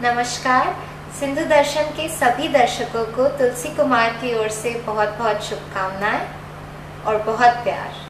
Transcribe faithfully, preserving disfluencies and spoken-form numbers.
नमस्कार। सिंधु दर्शन के सभी दर्शकों को तुलसी कुमार की ओर से बहुत बहुत शुभकामनाएं और बहुत प्यार।